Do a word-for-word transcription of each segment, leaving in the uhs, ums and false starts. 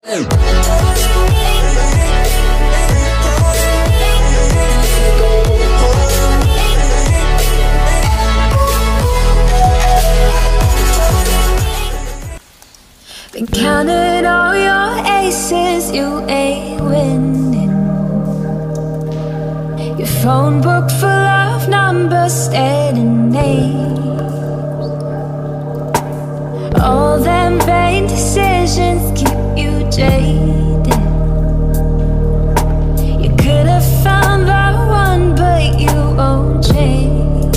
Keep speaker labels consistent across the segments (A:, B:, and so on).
A: Been counting all your aces, you ain't winning. Your phone book full of numbers, staring names. All them vain decisions keep you jaded. You could have found the one, but you won't change.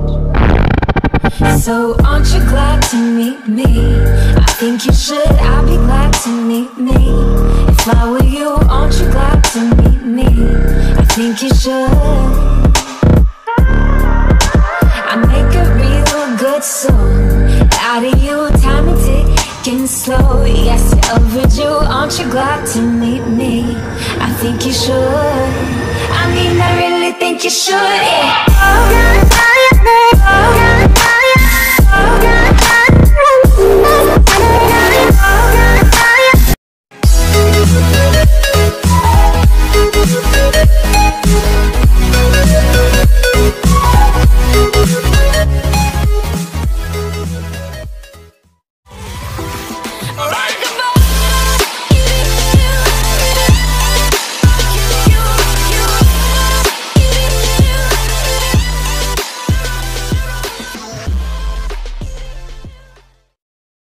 A: So aren't you glad to meet me? I think you should, I'd be glad to meet me. If I were you, aren't you glad to meet me? I think you should. I make a real good song out of you, time and ticking slow. Yes, you're overdue, aren't you glad to meet me? I think you should. I mean, I really think you should, yeah.